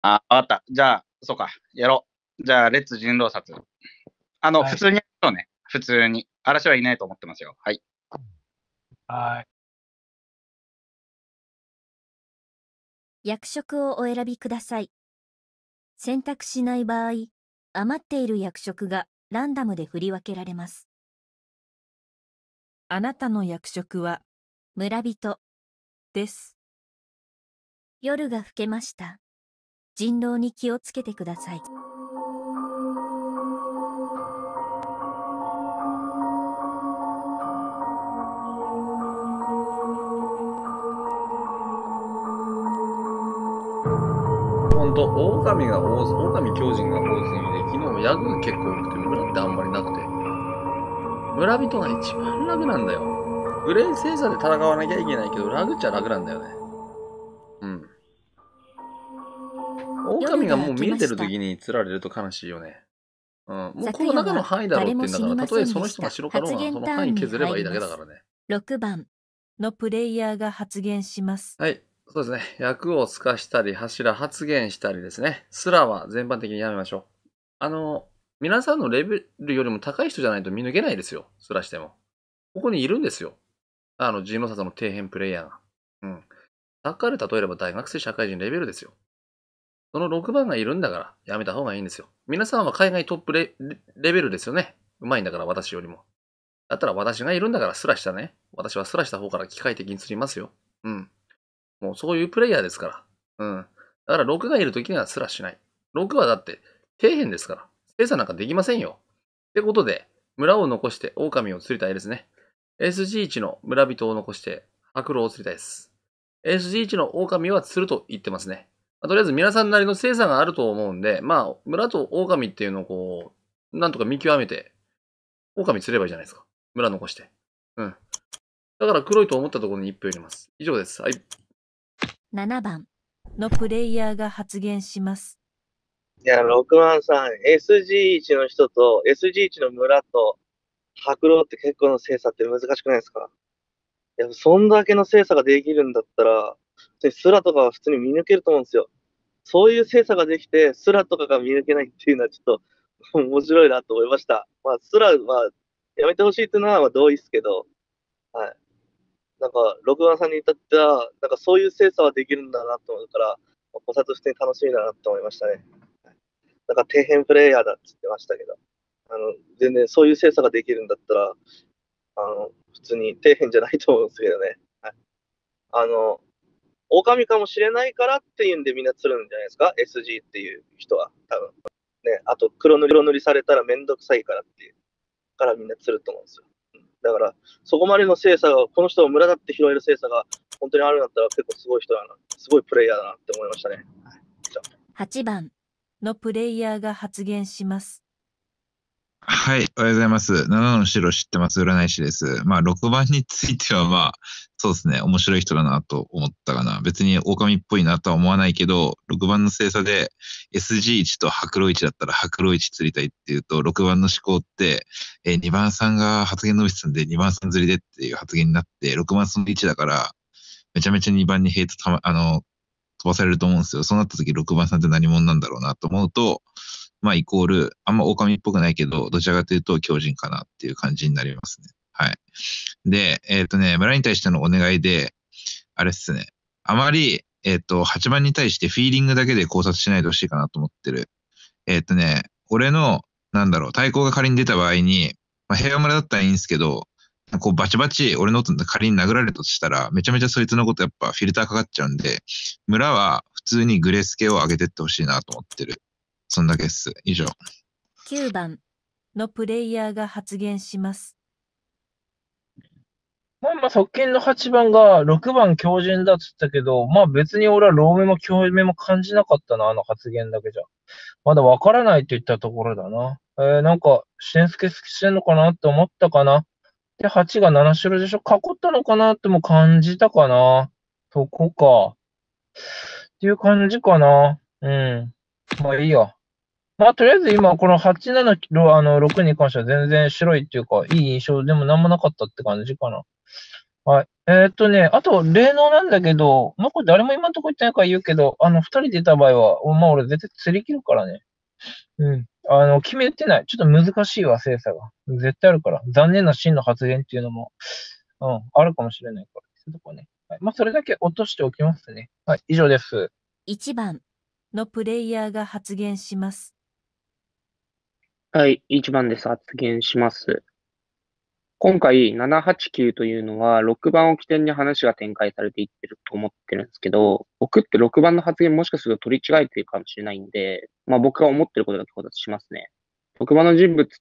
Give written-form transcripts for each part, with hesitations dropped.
あ、わかった。じゃあ、そうか。やろう。じゃあ、レッツ人狼殺。 はい。 普通にやろうね。普通に。嵐はいないと思ってますよ。はい。 はい。 役職をお選びください。選択しない場合、余っている役職がランダムで振り分けられます。 あなたの役職は村人。 です。 夜が更けました。人狼に気をつけてください。 ほんと、狼狂人が多すぎて、昨日ヤグが結構多くて、村ってあんまりなくて。村人が一番楽なんだよ。グレー星座で戦わなきゃいけないけど、楽っちゃ楽なんだよね。うん。狼がもう見えてる時に釣られると悲しいよね。うん。もうこの中の範囲だろうって言うんだから、たとえその人が白かろうが、その範囲削ればいいだけだからね。 6番のプレイヤーが発言します。 はい。そうですね。役を透かしたり、柱発言したりですね。スラは全般的にやめましょう。皆さんのレベルよりも高い人じゃないと見抜けないですよ。スラしても。ここにいるんですよ。ジーノササの底辺プレイヤーが。うん。サッカーで例えれば大学生社会人レベルですよ。その6番がいるんだから、やめた方がいいんですよ。皆さんは海外トップレベルですよね。うまいんだから、私よりも。だったら私がいるんだからスラしたね。私はスラした方から機械的に釣りますよ。うん。もうそういうプレイヤーですから。うん。だから6がいるときにはスラしない。6はだって、底辺ですから。精査なんかできませんよ。ってことで、村を残して狼を釣りたいですね。SG1 の村人を残して、白狼を釣りたいです。SG1 の狼は釣ると言ってますね。とりあえず皆さんなりの精査があると思うんで、まあ、村と狼っていうのをこう、なんとか見極めて、狼釣ればいいじゃないですか。村残して。うん。だから黒いと思ったところに1票入れます。以上です。はい。 7番のプレイヤーが発言します。 いや、6番さん、SG1 の人と SG1 の村と白狼って結構の精査って難しくないですか？いや、そんだけの精査ができるんだったら、スラとかは普通に見抜けると思うんですよ。そういう精査ができて、スラとかが見抜けないっていうのはちょっと面白いなと思いました。まあ、スラはやめてほしいっていうのはまあ同意ですけど、はい。なんか、6番さんに至っては、なんかそういう精査はできるんだなと思うから、考察普通に楽しみだなと思いましたね。なんか底辺プレイヤーだって言ってましたけど、全然そういう精査ができるんだったら、普通に底辺じゃないと思うんですけどね。はい、あの、狼かもしれないからっていうんでみんな釣るんじゃないですか？ SG っていう人は、多分。ね、あと黒塗りされたらめんどくさいからっていう、からみんな釣ると思うんですよ。だから、そこまでの精査が、この人を村だって拾える精査が本当にあるんだったら結構すごい人だな、すごいプレイヤーだなって思いましたね。 8番のプレイヤーが発言します。 はい、おはようございます。7の白知ってます。占い師です。まあ、6番については、まあ、そうですね、面白い人だなと思ったかな。別に狼っぽいなとは思わないけど、6番の星座で SG1 と白狼1だったら白狼1釣りたいっていうと、6番の思考って、2番さんが発言伸びてたんで、2番さん釣りでっていう発言になって、6番その1だから、めちゃめちゃ2番にヘイト飛ばされると思うんですよ。そうなった時6番さんって何者なんだろうなと思うと、まあイコール、あんま狼っぽくないけど、どちらかというと強靭かなっていう感じになりますね。はい。で、村に対してのお願いで、あれっすね。あまり、8番に対してフィーリングだけで考察しないでほしいかなと思ってる。俺の、対抗が仮に出た場合に、まあ、平和村だったらいいんですけど、こうバチバチ俺の音で仮に殴られたとしたら、めちゃめちゃそいつのことやっぱフィルターかかっちゃうんで、村は普通にグレスケを上げてってほしいなと思ってる。そんだけっす。以上。 9番のプレイヤーが発言します。 まあまあ、側近の8番が6番強靭だっつったけど、まあ別に俺はロー目も強目も感じなかったな、あの発言だけじゃ。まだわからないといったところだな。なんか、支点付けしてんのかなって思ったかな。で、8が7白でしょ。囲ったのかなっても感じたかな。そこか。っていう感じかな。うん。まあいいや。まあとりあえず今この8、7、6に関しては全然白いっていうか、いい印象でもなんもなかったって感じかな。 はい。あと、例能なんだけど、なんか誰も今んとこ言ってないから言うけど、二人出た場合は、まあ俺絶対釣り切るからね。うん。決めてない。ちょっと難しいわ、精査が。絶対あるから。残念な真の発言っていうのも、あるかもしれないから。そういうとこね。はい。まあ、それだけ落としておきますね。はい。以上です。 1番、 のプレイヤーが発言します。 はい、1番です。発言します。今回、789というのは、6番を起点に話が展開されていってると思ってるんですけど、僕って6番の発言もしかすると取り違えているかもしれないんで、まあ僕が思ってることだけ考察しますね。6番の人物って、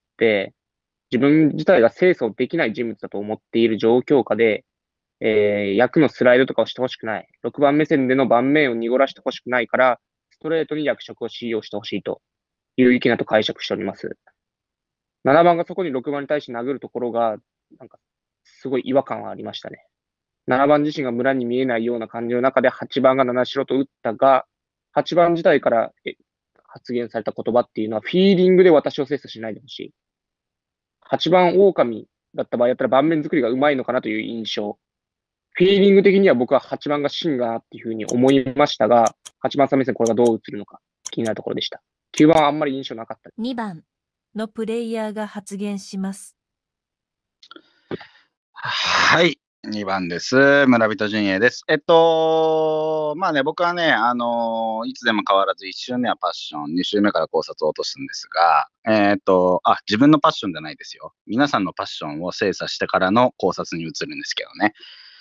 自分自体が清楚できない人物だと思っている状況下で、役のスライドとかをしてほしくない。6番目線での盤面を濁らしてほしくないから、ストレートに役職を使用してほしいという意見だと解釈しております。7番がそこに6番に対して殴るところが、なんか、すごい違和感はありましたね。7番自身が村に見えないような感じの中で8番が7白と打ったが、8番自体から発言された言葉っていうのは、フィーリングで私を精査しないでほしい。8番狼だった場合だったら盤面作りがうまいのかなという印象。フィーリング的には僕は8番が芯がっていうふうに思いましたが、8番さん目線これがどう映るのか気になるところでした。9番はあんまり印象なかった。 2番、 のプレイヤーが発言します。 はい。2番です。村人陣営です。まあね、僕はね、いつでも変わらず1周目はパッション、2周目から考察を落とすんですが、自分のパッションじゃないですよ。皆さんのパッションを精査してからの考察に移るんですけどね。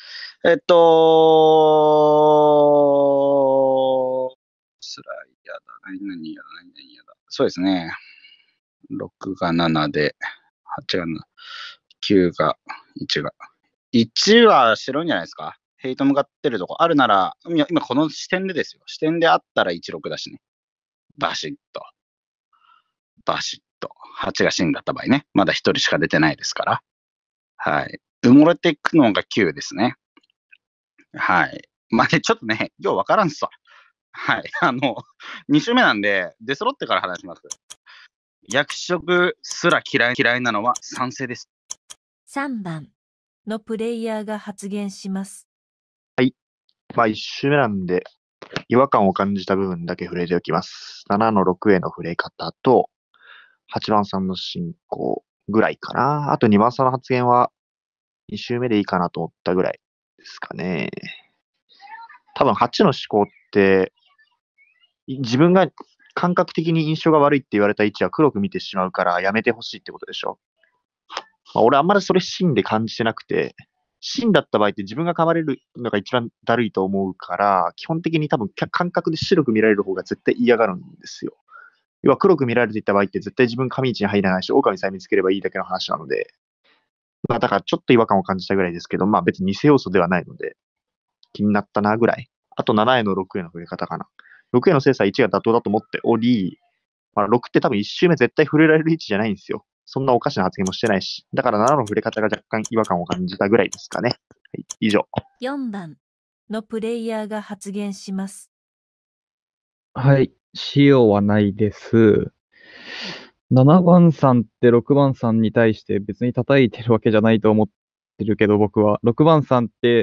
スライヤーだ。何やだ。そうですね。6が7で、8が7、9が1が。1は白いんじゃないですか。ヘイト向かってるとこあるなら、今この視点でですよ。視点であったら16だしね。バシッと。8が芯だった場合ね。まだ1人しか出てないですから。はい。埋もれていくのが9ですね。はい。まあね、ちょっとね、ようわからんすわ。はい。2周目なんで、出揃ってから話します。役職すら嫌いなのは賛成です。 3番、 のプレイヤーが発言します。 まあ一周目なんで、違和感を感じた部分だけ触れておきます。7の6への触れ方と、8番さんの進行ぐらいかな。あと2番さんの発言は、2周目でいいかなと思ったぐらいですかね。多分8の思考って、自分が感覚的に印象が悪いって言われた位置は黒く見てしまうからやめてほしいってことでしょ。まあ、俺あんまりそれ芯で感じてなくて、芯だった場合って自分が噛まれるのが一番だるいと思うから、基本的に多分感覚で白く見られる方が絶対嫌がるんですよ。要は黒く見られていった場合って絶対自分神位置に入らないし、狼さえ見つければいいだけの話なので、まあだからちょっと違和感を感じたぐらいですけど、まあ別に偽要素ではないので、気になったなぐらい。あと7への6への触れ方かな。6への精査1が妥当だと思っており、まあ、6って多分1周目絶対触れられる位置じゃないんですよ。そんなおかしな発言もしてないし。だから7の触れ方が若干違和感を感じたぐらいですかね。はい、以上。 4番、 のプレイヤーが発言します。 はい。使用はないです。7番さんって6番さんに対して別に叩いてるわけじゃないと思ってるけど、僕は。6番さんって、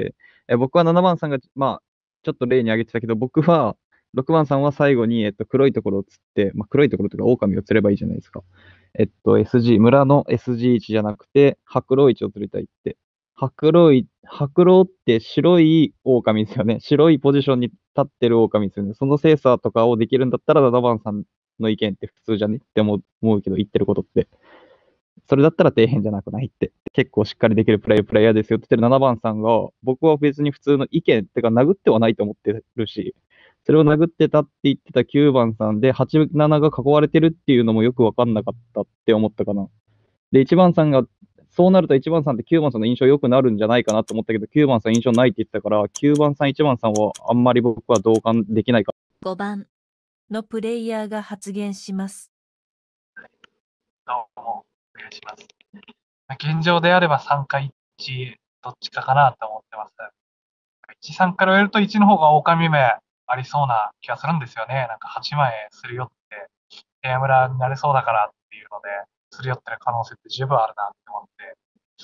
僕は7番さんが、まあ、ちょっと例に挙げてたけど、僕は、6番さんは最後に、黒いところを釣って、まあ、黒いところとか狼を釣ればいいじゃないですか。村の SG1 じゃなくて、白老市を釣りたいって。白老って白い狼ですよね。白いポジションに立ってる狼ですよね。その精査とかをできるんだったら、7番さんの意見って普通じゃねって思うけど、言ってることって。それだったら底辺じゃなくないって。結構しっかりできるプレイヤーですよって言ってる7番さんが、僕は別に普通の意見ってか殴ってはないと思ってるし、それを殴ってたって言ってた9番さんで、8、7が囲われてるっていうのもよくわかんなかったって思ったかな。で、1番さんが、そうなると1番さんって9番さんの印象良くなるんじゃないかなと思ったけど、9番さん印象ないって言ってたから、9番さん、1番さんはあんまり僕は同感できないか。 5番、 のプレイヤーが発言します。 どうも、お願いします。現状であれば3か1、どっちかかなと思ってます。1、3からやると1の方が狼目ありそうな気がするんですよね。なんか8枚すり寄って、平村になれそうだからっていうので、すり寄ってる可能性って十分あるなって思って。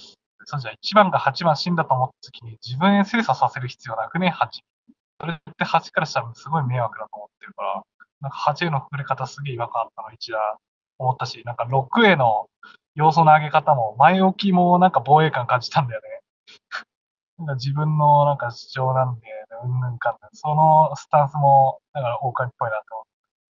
そうじゃ1番が8番死んだと思った時に自分へ精査させる必要なくね、8。それって8からしたらすごい迷惑だと思ってるから、なんか8への触れ方すげえ違和感あったの一打思ったし、なんか6への要素の上げ方も前置きもなんか防衛感感じたんだよね。なんか自分のなんか主張なんで、うんぬんかんぬん。そのスタンスも、だから狼っぽいなと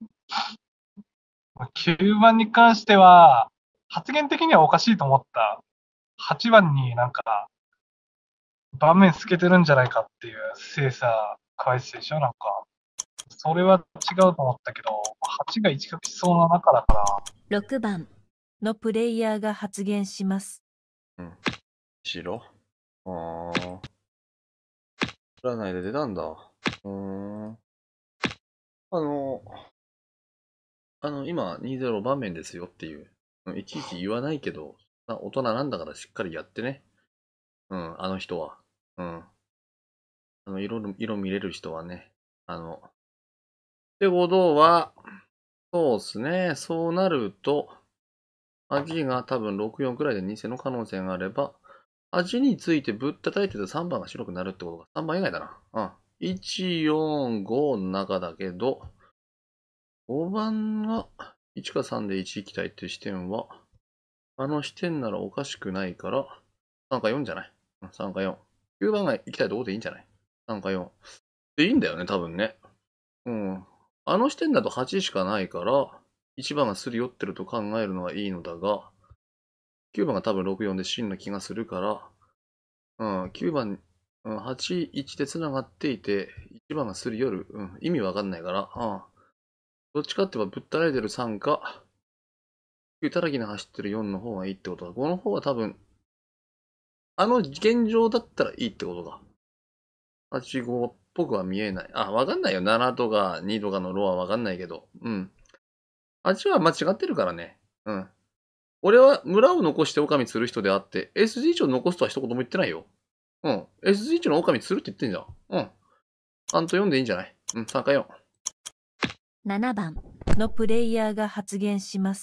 思って。9番に関しては、発言的にはおかしいと思った。8番になんか、盤面透けてるんじゃないかっていう精査返すでしょなんか。それは違うと思ったけど、8が一角しそうな中だから。 6番のプレイヤーが発言します。 白占いで出たんだ。今、20番面ですよっていう。いちいち言わないけど、大人なんだからしっかりやってね。あの人は。色見れる人はね。ってことは、そうっすね。そうなると、味が多分64くらいで偽の可能性があれば、味についてぶったたいてた3番が白くなるってことが3番以外だな。1、4、5の中だけど、5番が1か3で1行きたいっていう視点は、あの視点ならおかしくないから、3か4じゃない。3か4。9番が行きたいとこでいいんじゃない ?3 か4。でいいんだよね、多分ね。あの視点だと8しかないから、1番がすり寄ってると考えるのはいいのだが、9番が多分6、4で真な気がするから、9番、8、1で繋がっていて、1番がすり寄る。意味わかんないから、どっちかって言えばぶったられてる3か、9たらきに走ってる4の方がいいってことだ。この方は多分、現状だったらいいってことか。8、5っぽくは見えない。わかんないよ。7とか2とかのロはわかんないけど。8は間違ってるからね。俺は村を残して狼釣る人であって、SG 値を残すとは一言も言ってないよ。SG 値の狼釣るって言ってんじゃん。3と4でいいんじゃない？3か4。 7番のプレイヤーが発言します。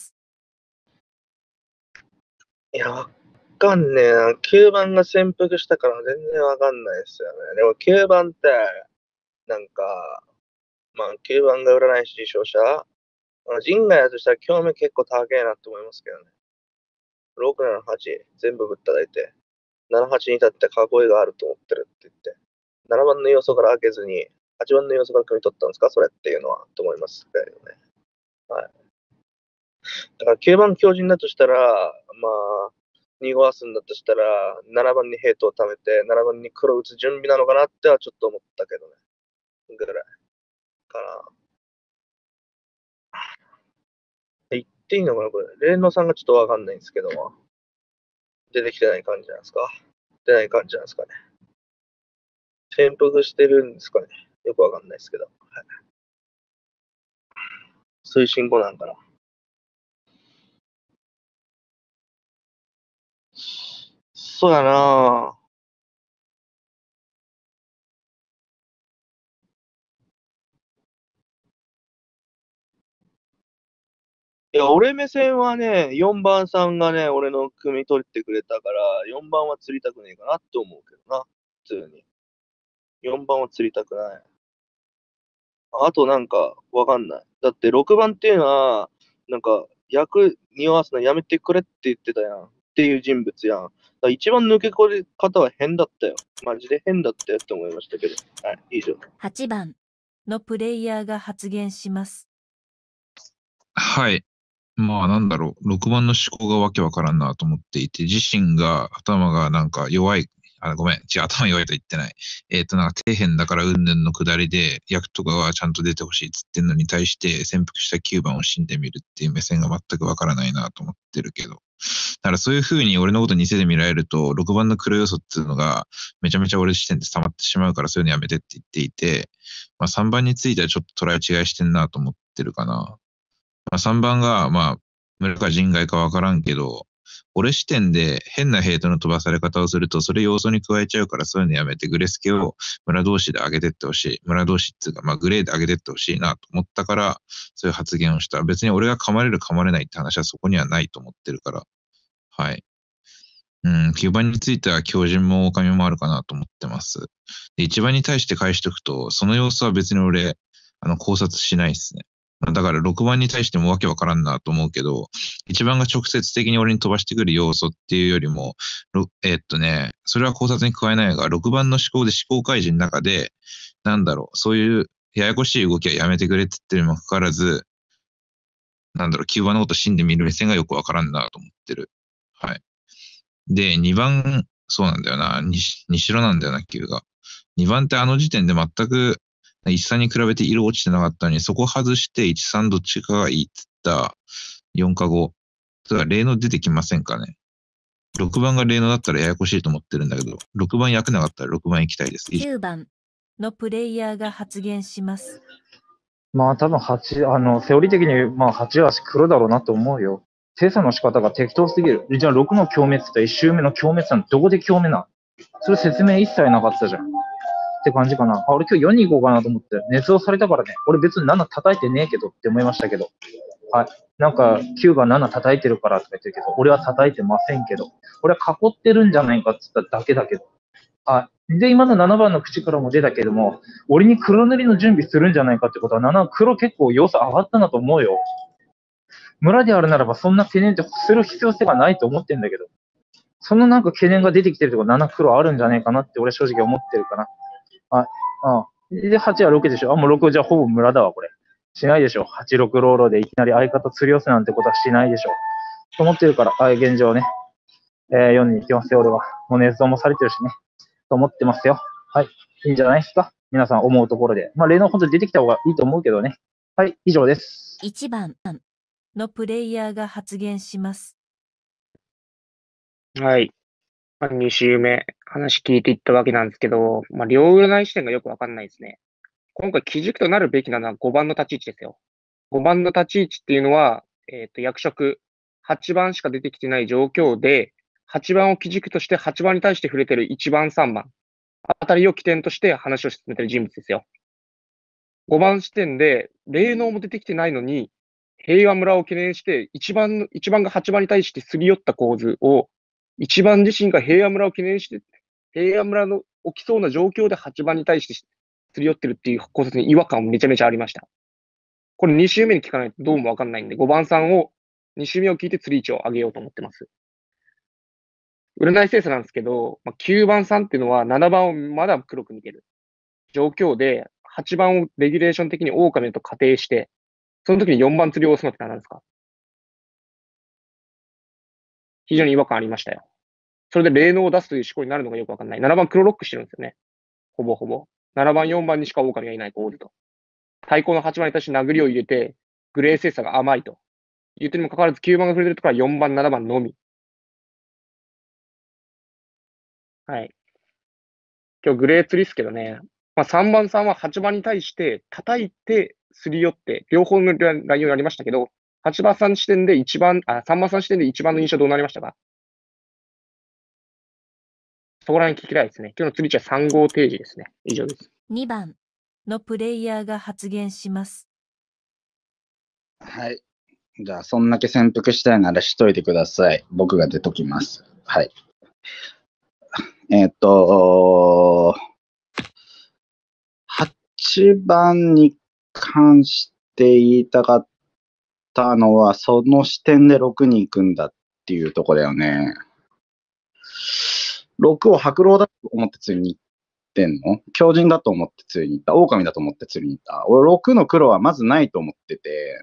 いや、わかんねえな。9番が潜伏したから全然わかんないですよね。でも9番って、なんか、9番が占い師勝者陣外だとしたら興味結構高えなって思いますけどね。6、7、8全部ぶったたいて、7、8に至って囲いがあると思ってるって言って、7番の要素から開けずに、8番の要素から汲み取ったんですかそれっていうのは、と思いますけどね。はい。だから9番強靭だとしたら、2号アスンだとしたら、7番にヘイトを貯めて、7番に黒打つ準備なのかなってはちょっと思ったけどね。ぐらい。かな。言っていいのかなこれ。レンノさんがちょっとわかんないんですけども。出てきてない感じなんですか出ない感じなんですかね。潜伏してるんですかねよくわかんないですけど。はい、推進後なんかな。そうやなぁ。いや、俺目線はね、4番さんがね、俺の組取ってくれたから、4番は釣りたくねえかなって思うけどな、普通に。4番は釣りたくない。あとなんか、わかんない。だって6番っていうのは、なんか、役匂わすのやめてくれって言ってたやん。っていう人物やん。だから一番抜け込み方は変だったよ。マジで変だったよって思いましたけど。はい、以上。 8番のプレイヤーが発言します。 はい。なんだろう。6番の思考がわけわからんなと思っていて、自身が頭がなんか弱い、ごめん。違う、頭弱いと言ってない。なんか底辺だからうんぬんの下りで、役とかがちゃんと出てほしいっつってんのに対して、潜伏した9番を死んでみるっていう目線が全くわからないなと思ってるけど。だからそういう風に俺のこと偽で見られると、6番の黒要素っていうのが、めちゃめちゃ俺視点で溜まってしまうから、そういうのやめてって言っていて、3番についてはちょっと捉え違いしてんなと思ってるかな。3番が、村か人外かわからんけど、俺視点で変なヘイトの飛ばされ方をすると、それ要素に加えちゃうから、そういうのやめて、グレスケを村同士で上げてってほしい。村同士っていうか、グレーで上げてってほしいなと思ったから、そういう発言をした。別に俺が噛まれる噛まれないって話はそこにはないと思ってるから。はい。 9番については強靭も狼もあるかなと思ってます。で、1番に対して返しておくと、その様子は別に俺、考察しないですね。だから6番に対してもわけわからんなと思うけど、1番が直接的に俺に飛ばしてくる要素っていうよりも、それは考察に加えないが、6番の思考で思考開示の中で、そういうややこしい動きはやめてくれって言ってるにもかかわらず、9番のこと死んで見る目線がよくわからんなと思ってる。はい。で、2番、そうなんだよな。西野なんだよな、9が。2番ってあの時点で全く、1、3に比べて色落ちてなかったのに、そこ外して1、3どっちかがいいって言った4か5。それは例の出てきませんかね。6番が例のだったらややこしいと思ってるんだけど、6番役なかったら6番行きたいです。 9番のプレイヤーが発言します。 まあ多分8、セオリー的にまあ8は黒だろうなと思うよ。精査の仕方が適当すぎる。じゃあ6の強滅って1周目の強滅なんどこで強滅なんそれ説明一切なかったじゃん。って感じかな。俺今日4に行こうかなと思って、捏造されたからね。俺別に7叩いてねえけどって思いましたけど。はい。なんか9が7叩いてるからとか言ってるけど、俺は叩いてませんけど。俺は囲ってるんじゃないかって言っただけだけど。はい。で、今の7番の口からも出たけども、俺に黒塗りの準備するんじゃないかってことは、7黒結構要素上がったなと思うよ。村であるならばそんな懸念ってする必要性がないと思ってんだけど。そのなんか懸念が出てきてるとこ7黒あるんじゃないかなって俺正直思ってるかな。はい。で、8は6でしょ。もう6じゃほぼ村だわ、これ。しないでしょ。8、6ローロでいきなり相方釣り寄せなんてことはしないでしょ。と思ってるから、現状ね。4に行きますよ、俺は。もう捏造もされてるしね。と思ってますよ。はい。いいんじゃないですか。皆さん思うところで。まあ、例の本当に出てきた方がいいと思うけどね。はい、以上です。 1番のプレイヤーが発言します。 はい。2週目、話聞いていったわけなんですけど、両占い視点がよくわかんないですね。今回基軸となるべきなのは5番の立ち位置ですよ。5番の立ち位置っていうのは、役職、8番しか出てきてない状況で、8番を基軸として8番に対して触れてる1番、3番あたりを起点として話を進めてる人物ですよ。5番視点で、霊能も出てきてないのに、平和村を懸念して、1番が8番に対してすり寄った構図を、1番自身が平和村を懸念して、平和村の起きそうな状況で8番に対してすり寄ってるっていう考察に違和感めちゃめちゃありました。これ2週目に聞かないとどうもわかんないんで、5番さんを、2週目を聞いて釣り位置を上げようと思ってます。占い精査なんですけど、9番さんっていうのは7番をまだ黒く見てる状況で、8番をレギュレーション的に狼と仮定して、その時に4番釣りを押すのって何なんですか？非常に違和感ありましたよ。それで霊能を出すという思考になるのがよくわかんない。7番黒ロックしてるんですよね。ほぼほぼ。7番、4番にしか狼がいない構図と。対抗の8番に対して殴りを入れて、グレー精査が甘いと。言ってにもかかわらず9番が触れてるところは4番、7番のみ。はい。今日グレー釣りですけどね。3番さんは8番に対して叩いて、すり寄って、両方のラインをやりましたけど、8番さん視点で3番さん視点で1番の印象どうなりましたか？そこら辺聞きたいですね。今日の釣り値は3号提示ですね。以上です。 2番のプレイヤーが発言します。 はい。じゃあ、そんだけ潜伏したいならしといてください。僕が出ときます。はい。8番に関して言いたかったのは、その視点で6に行くんだっていうところだよね。6を白狼だと思って釣りに行ってんの？強靭だと思って釣りに行った。狼だと思って釣りに行った。俺6の黒はまずないと思ってて。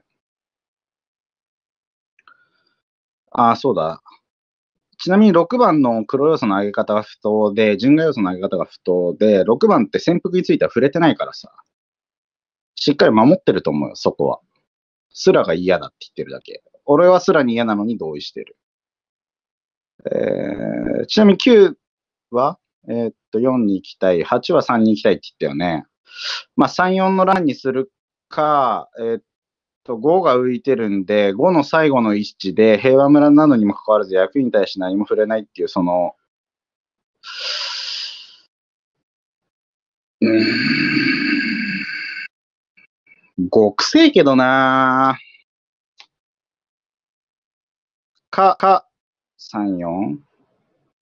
そうだ。ちなみに6番の黒要素の上げ方が不当で、順化要素の上げ方が不当で、6番って潜伏については触れてないからさ。しっかり守ってると思うよ、そこは。スラが嫌だって言ってるだけ。俺はスラに嫌なのに同意してる。ちなみに9は、4に行きたい。8は3に行きたいって言ったよね。3、4の欄にするか、5が浮いてるんで、5の最後の位置で平和村なのにもかかわらず役に対して何も触れないっていう、その、5くせえけどなぁ。3、4。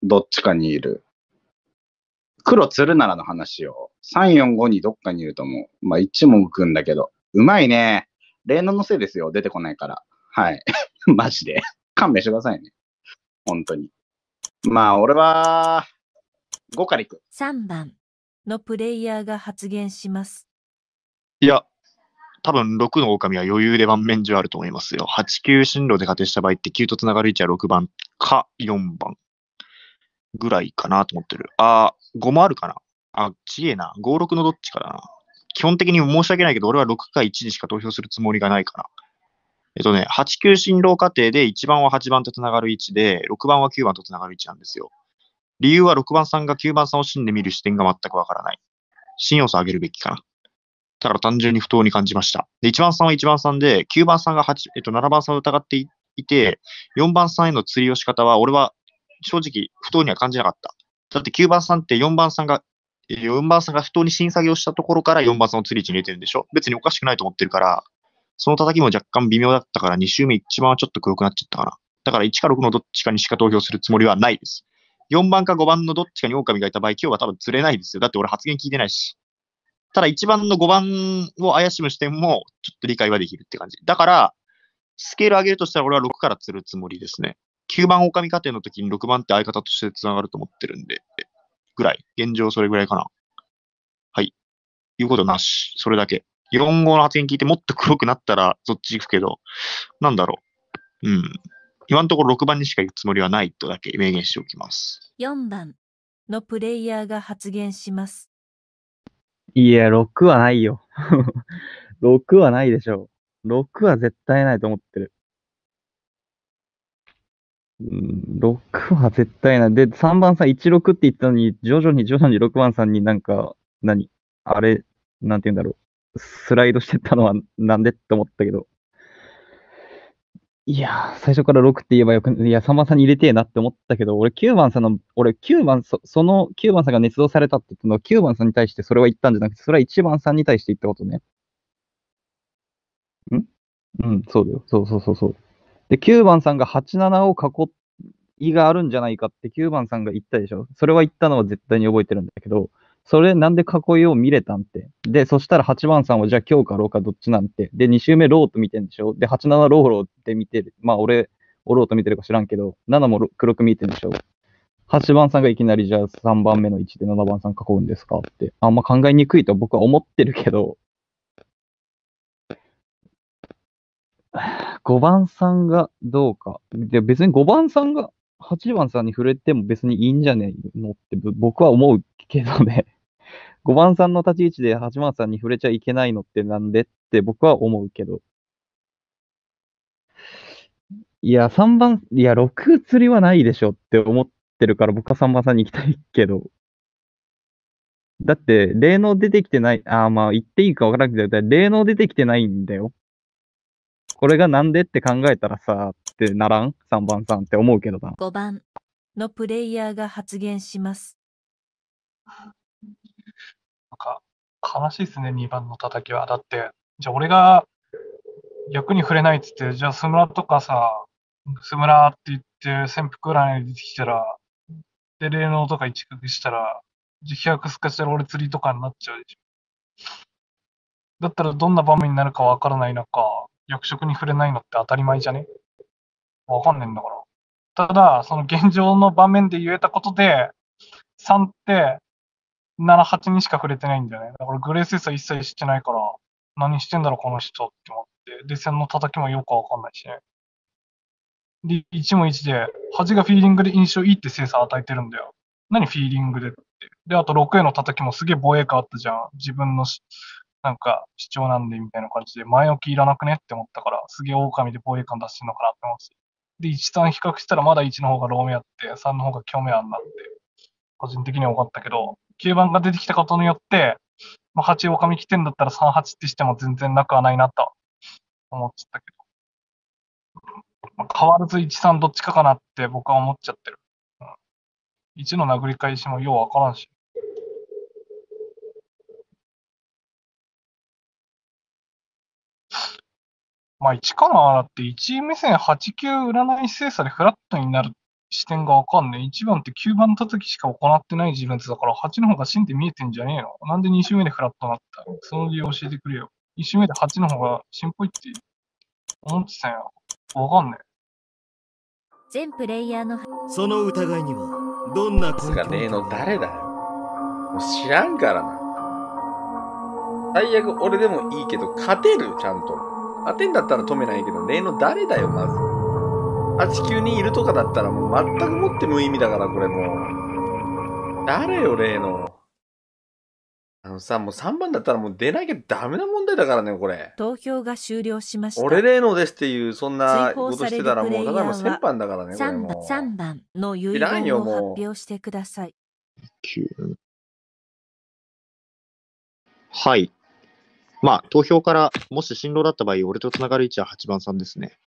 どっちかにいる。黒釣るならの話を。3、4、5にどっかにいると思う。まあ、一目くんだけど。うまいね。霊能のせいですよ。出てこないから。はい。マジで。勘弁してくださいね。本当に。まあ、俺は、5からいく。 3番のプレイヤーが発言します。 いや、多分6の狼は余裕で盤面上あると思いますよ。8、9進路で仮定した場合って9とつながる位置は6番か4番ぐらいかなと思ってる。5もあるかな。ちげえな。5、6のどっちかだな。基本的に申し訳ないけど、俺は6か1にしか投票するつもりがないかな。8、9進路過程で1番は8番とつながる位置で、6番は9番とつながる位置なんですよ。理由は6番さんが9番さんを芯で見る視点が全くわからない。芯要素上げるべきかな。だから単純に不当に感じました。で、1番さんは1番さんで、9番さんが7番さんを疑っていて、4番さんへの釣りを仕方は、俺は正直不当には感じなかった。だって9番さんって4番さんが不当に審査業したところから4番さんを釣り位置に入れてるんでしょ。別におかしくないと思ってるから、その叩きも若干微妙だったから2周目1番はちょっと黒くなっちゃったかな。だから1か6のどっちかにしか投票するつもりはないです。4番か5番のどっちかに狼がいた場合、今日は多分釣れないですよ。だって俺発言聞いてないし。ただ1番の5番を怪しむ視点もちょっと理解はできるって感じ。だから、スケール上げるとしたら俺は6から釣るつもりですね。9番狼過程の時に6番って相方として繋がると思ってるんで、ぐらい。現状それぐらいかな。はい。言うことなし。それだけ。4号の発言聞いてもっと黒くなったらそっち行くけど、なんだろう。今のところ6番にしか行くつもりはないとだけ明言しておきます。 4番のプレイヤーが発言します。 いや、6はないよ。6はないでしょう。6は絶対ないと思ってる。6は絶対ない。で、3番さん16って言ったのに、徐々に6番さんになんか、あれ、なんて言うんだろう。スライドしてったのはなんでって思ったけど。いやー、最初から6って言えばよく、いや、3番さんに入れてえなって思ったけど、俺9番さんの、俺9番、その9番さんが捏造されたって言ったのは9番さんに対してそれは言ったんじゃなくて、それは1番さんに対して言ったことね。そうだよ。そう。で、9番さんが87を囲いがあるんじゃないかって9番さんが言ったでしょ。それは言ったのは絶対に覚えてるんだけど、それなんで囲いを見れたんって。で、そしたら8番さんはじゃあ今日かローかどっちなんて。で、2周目ローと見てんでしょ。で、87ローって見てる。まあ俺、ローと見てるか知らんけど、7も黒く見てるんでしょ。8番さんがいきなりじゃあ3番目の位置で7番さん囲うんですかって。あんま考えにくいと僕は思ってるけど、5番さんがどうか。で、別に5番さんが8番さんに触れても別にいいんじゃねえのって僕は思うけどね。5番さんの立ち位置で8番さんに触れちゃいけないのってなんでって僕は思うけど。いや、3番、いや、6釣りはないでしょって思ってるから僕は3番さんに行きたいけど。だって、霊能出てきてない、まあ言っていいかわからなくて、霊能出てきてないんだよ。これがなんでって考えたらさ、ってならん ?3 番さんって思うけどな。 5番のプレイヤーが発言します。 なんか、悲しいですね、2番の叩きは。だって、じゃあ俺が役に触れないっつって、じゃあスムラとかさ、スムラって言って潜伏欄に出てきたら、で、霊能とか一角したら、自白すかしたら俺釣りとかになっちゃうでしょ。だったらどんな場面になるかわからない中、役職に触れないのって当たり前じゃね？わかんねえんだから。ただ、その現状の場面で言えたことで、3って7、8にしか触れてないんだよね。だからグレースレスは一切してないから、何してんだろうこの人って思って。で、線の叩きもよくわかんないしね。で、1も1で、8がフィーリングで印象いいって精査与えてるんだよ。何フィーリングでって。で、あと6への叩きもすげえ防衛感あったじゃん。自分のなんか主張なんでみたいな感じで、前置きいらなくねって思ったから、すげえ狼で防衛感出してんのかなって思って。で、1、3比較したらまだ1の方がロー目あって、3の方が強目あんなって、個人的には分かったけど、9番が出てきたことによって、まあ、8狼来てんだったら3、8ってしても全然なくはないなと思っちゃったけど。まあ、変わらず1、3どっちかかなって僕は思っちゃってる。1の殴り返しもようわからんし。まあ1かな。だって1目線8、9占い精査でフラットになるっ視点がわかんねえ。1番って9番叩きしか行ってない人物だから、8の方が芯って見えてんじゃねえの？なんで2周目でフラットになったの？その理由教えてくれよ。1周目で8の方が芯っぽいって思ってたよ。わかんね全プレイヤーのその疑いにはどんな根つが例の誰だよ。もう知らんからな。最悪俺でもいいけど、勝てるちゃんと。勝てんだったら止めないけど、例の誰だよ、まず。8、9人いるとかだったらもう全くもって無意味だから、これもう。誰よ、例の。もう3番だったらもう出なきゃダメな問題だからね、これ。 投票が終了しました。 俺例のですっていう、そんな追放ことされるしてたらもう、 プレイヤーはただの先般だからね、これもう。 3番の遺いらん言をよもう発表してください。 はい。まあ、投票から、もし新郎だった場合、俺と繋がる位置は8番さんですね。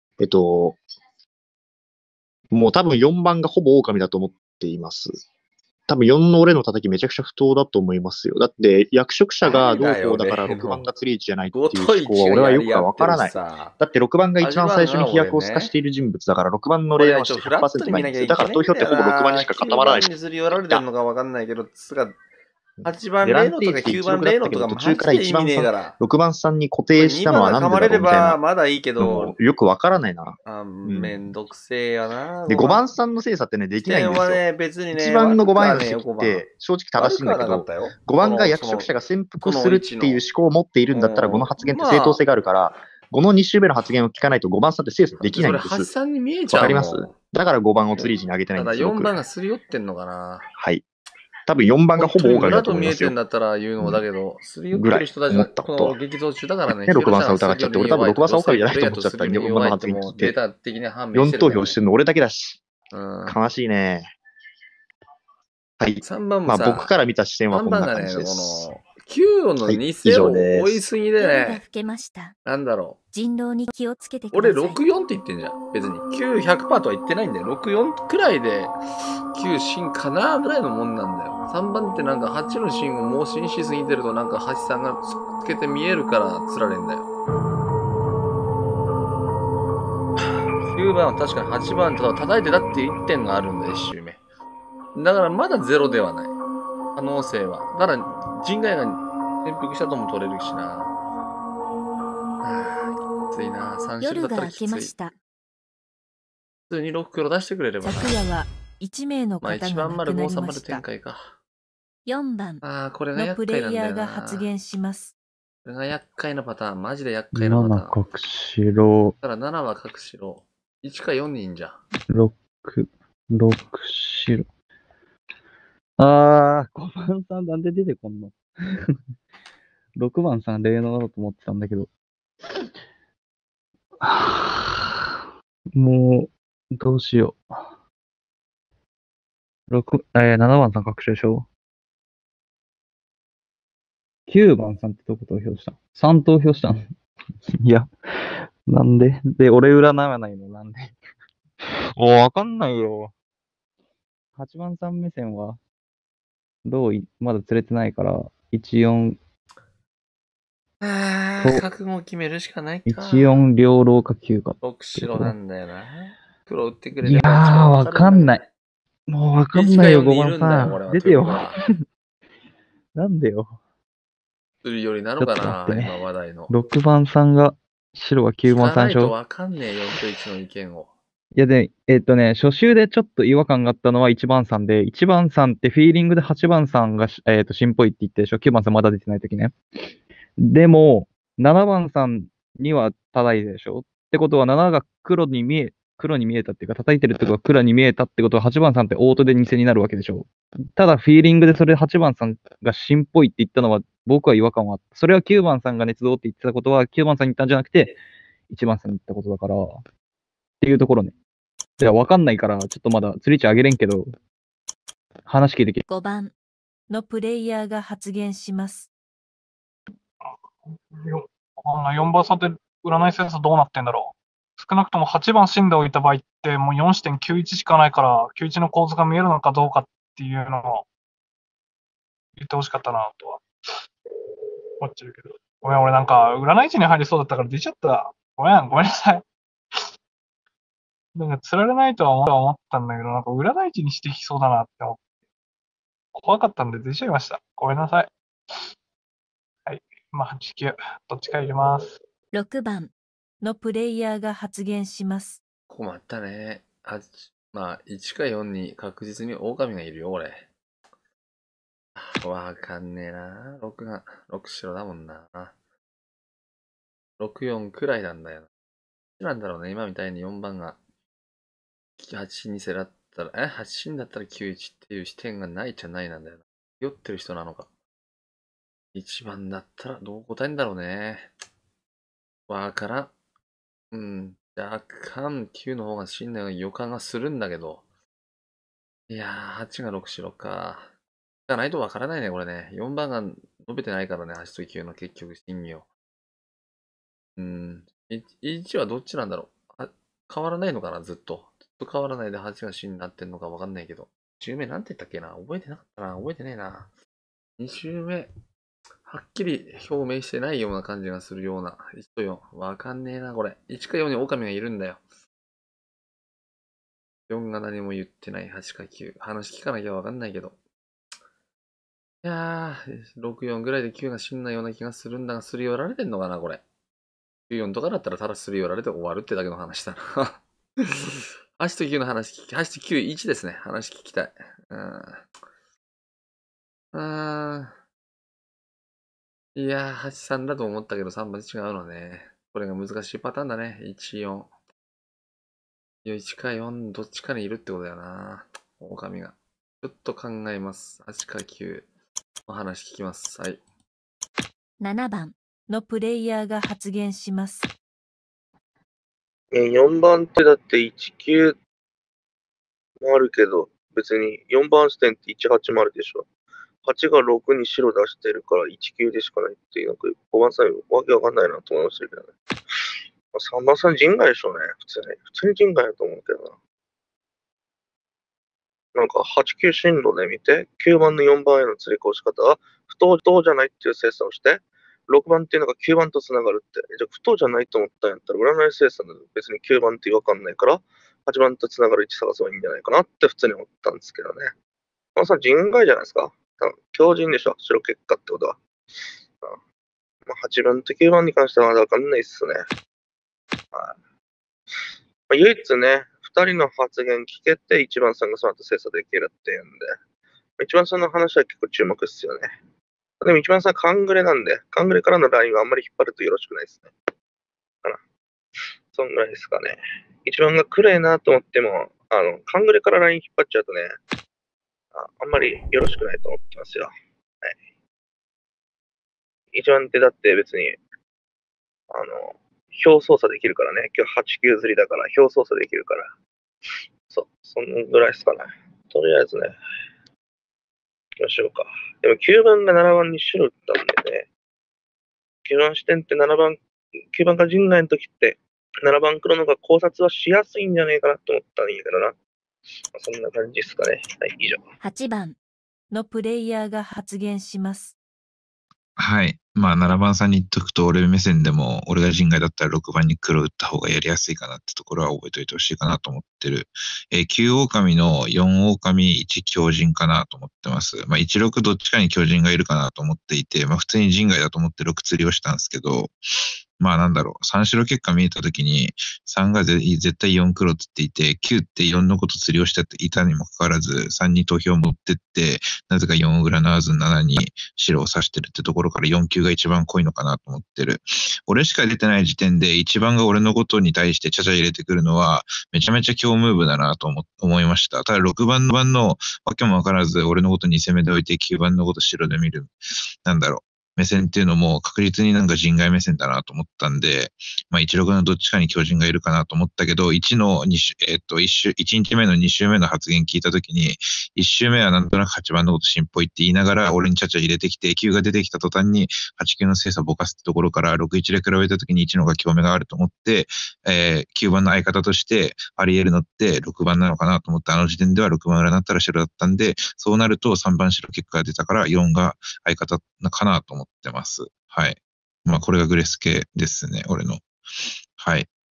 もう多分4番がほぼ狼だと思っています。多分4の俺の叩きめちゃくちゃ不当だと思いますよ。だって役職者がどうこうだから6番が釣り位置じゃないっていう思考は俺はよくわからない。だって6番が一番最初に飛躍を透かしている人物だから6番の例のして 100% 前にですよ。だから投票ってほぼ6番にしか固まらない。 9番にすり寄られてるのかわかんないけど、つが8番例のとか9番例のとかも途中から1番さん、6番さんに固定したのは何でだろうみたい 2番が噛まれればな。 まだいいけど、 よくわからないな。 めんどくせえやな。 で、5番さんの精査ってね、できないんですよ。 ね、別にね、 1番の5番への悪くはね指摘って正直正しいんだけど、 悪くはなかったよ 5番が役職者が潜伏するっていう思考を持っているんだったら、5の発言って正当性があるから、5の2周目の発言を聞かないと5番さんって精査できないんでそれ8、 す。 3に見えちゃうもん。 わかります？だから5番を釣り時に上げてないただんですよ。 4番がすり寄ってんのかな。 はい。多分4番がほぼ狼だと思いますよ裏と見えてん。だったら言うのだけど、すり寄ってる人たちはこの激増中だからね。 ね6番さん疑っちゃって、俺多分6番さん狼じゃないと思っちゃったんで、6番の発言聞いて。 データ的に判明し 4 てる投票してるの俺だけだし。 うん悲しいね。はい。 3番まあもさ、 僕から見た視点は 3 こんな番がね、こ感じです。 の、9のはい偽以上をです追いすぎで夜がね、 更けました。 なんだろ人狼に気をつけてう。俺ください。 64って言ってんじゃん。別に。9、100%とは言ってないんだよ。64くらいで9進かなぐらいのもんなんだよ。3番ってなんか8の進を盲信しすぎてるとなんか8さんがつけて見えるから釣られんだよ。9番は確かに8番とか叩いてたっていう1点があるんだよ、1周目。だからまだゼロではない。可能性は。だから人外が転覆したとも取れるしな。きついな。3周だ夜がったらきつい。 明けました。 普通に6黒出してくれればな。 昨夜は1名のまあ方が 1番丸亡くなり 5、3丸ました。 展開か。 4番ああ、これがの厄プレイヤー介なんだよな。 が発言します。 これが厄介なパターン。マジで厄介なパターン。 7角白、 だから7は隠しろ。1か4人いいんじゃん。 6白。5番さんなんで出てこんの6番さん霊能だと思ってたんだけど。もう、どうしよう。7番さん確証でしょ？ 9 番さんってどこ投票したの？ 3 投票したのいや、なんでで、俺占わないのなんでもうわかんないよ。8番さん目線は、まだ釣れてないから、14、 覚悟を決めるしかないか。 14両老か9か。 6白なんだよな。黒打ってくれいやー、わかんない。もうわかんないよ、5番さん。出てよ。なんでよ。 するよりなのかちょっとな、 待ってね今話題の。 6番さんが、白が9番さんでしょ？ 聞かないとわかんねえ、4と1の意見を。 いやで、初週でちょっと違和感があったのは1番さんで、1番さんってフィーリングで8番さんが、新っぽいって言ってるでしょ？ 9 番さんまだ出てない時ね。でも、7番さんには叩いてるでしょ？ってことは7が黒に見えたっていうか、叩いてるってことは黒に見えたってことは8番さんってオートで偽になるわけでしょ？ただフィーリングでそれで8番さんが新っぽいって言ったのは僕は違和感はあった。それは9番さんが捏造って言ってたことは9番さんに言ったんじゃなくて、1番さんに言ったことだから、っていうところね。いや、わかんないから、ちょっとまだ釣り値上げれんけど、話聞いてきて。 5番のプレイヤーが発言します。 4番さんって占いセンスどうなってんだろう。少なくとも8番死んでおいた場合ってもう 4.91 しかないから、91の構図が見えるのかどうかっていうのを言ってほしかったなとは思っちゃうけど。ごめん、俺なんか占い師に入りそうだったから出ちゃった。ごめんなさい。 なんか釣られないとは思ったんだけど、なんか裏大地にしてきそうだなって思って、怖かったんで出ちゃいました。ごめんなさい。はい。まあ、8、9、どっちか入れます。 6番のプレイヤーが発言します。 困ったね。まあ、1か4に確実に狼がいるよ、俺。わかんねえな。6白だもんな。6、4くらいなんだよな。なんだろうね、今みたいに4番が8にせだったら、8だったら91っていう視点がないじゃないなんだよな。酔ってる人なのか。1番だったらどう答えんだろうね。わからん。うん。若干9の方が死んだような予感がするんだけど。いやー、8が6白か。じゃないとわからないね、これね。4番が伸びてないからね、8と9の結局真偽を。1はどっちなんだろう。変わらないのかな、ずっと。ずっと変わらないで8が死になってんのかわかんないけど。2周目なんて言ったっけな、覚えてなかったな。覚えてねえな。2周目、はっきり表明してないような感じがするような。1と4。わかんねえな、これ。1か4に狼がいるんだよ。4が何も言ってない。8か9。話聞かなきゃわかんないけど。いやー、6、4ぐらいで9が死んだような気がするんだが、すり寄られてんのかな、これ。9、4とかだったらただすり寄られて終わるってだけの話だな。8と9の話8と9、1ですね。話聞きたい。いやー、8、3だと思ったけど3番違うのね。これが難しいパターンだね。1、4。1か4、どっちかにいるってことだよな。狼が。ちょっと考えます。8か9。お話聞きます。はい。 7番のプレイヤーが発言します。 4番ってだって1、9もあるけど、別に4番視点って1、8もあるでしょ。8が6に白出してるから1、9でしかないっていう、なんか5番さんわけわかんないなと思いましたけどね。3番さん人外でしょうね。普通に人外だと思うけどな。なんか8、9進路で見て、9番の4番への釣り越し方は、不当じゃないっていう精査をして、6番っていうのが9番と繋がるって。じゃあ不当じゃないと思ったんやったら、占い精査で別に9番って違和感ないから、8番と繋がる位置探せばいいんじゃないかなって普通に思ったんですけどね。まあさ、人外じゃないですか。強人でしょ、白結果ってことは。まあ、8番と9番に関してはまだわかんないっすね。唯一ね、2人の発言聞けて、1番さんがその後精査できるっていうんで、1番さんの話は結構注目っすよね。でも1番さんカングレなんで、カングレからのラインはあんまり引っ張るとよろしくないですね。そんぐらいですかね。1番が暗いなと思っても、カングレからライン引っ張っちゃうとね、あんまりよろしくないと思ってますよ。はい。1番ってだって別に、表操作できるからね。今日8、9釣りだから、表操作できるから。そんぐらいですかね。とりあえずね、行きましょうか。でも9番が7番に白打ったんでね、9番視点って9番が陣内の時って、7番黒の方が考察はしやすいんじゃないかなと思ったんやけどな。そんな感じですかね。はい、以上。 8番のプレイヤーが発言します。 はい。まあ、7番さんに言っとくと、俺目線でも、俺が人外だったら6番に黒打った方がやりやすいかなってところは覚えておいてほしいかなと思ってる。9狼の4狼1強人かなと思ってます。まあ、1、6どっちかに強人がいるかなと思っていて、まあ、普通に人外だと思って6釣りをしたんですけど、まあなんだろう、3白結果見えたときに、3が絶対4黒って言っていて、9って4のこと釣りをしていたにもかかわらず、3に投票を持ってって、なぜか4を占わず7に白を指してるってところから4、9が一番濃いのかなと思ってる。俺しか出てない時点で1番が俺のことに対してちゃちゃ入れてくるのは、めちゃめちゃ強ムーブだなと思いました。ただ6番のわけもわからず、俺のこと2攻めで置いて9番のこと白で見る。なんだろう。目線っていうのも確実になんか人外目線だなと思ったんで、まあ1、6のどっちかに強人がいるかなと思ったけど、1日目の2週目の発言聞いたときに、1週目はなんとなく8番のこと心配って言いながら、俺にちゃちゃ入れてきて、9が出てきた途端に8、9の精査ぼかすってところから、6、1で比べたときに1の方が興味があると思って、9番の相方としてあり得るのって6番なのかなと思って、あの時点では6番裏になったら白だったんで、そうなると3番白結果が出たから4が相方かなと思ってます。はい。まあこれがグレス系ですね、俺の。はい。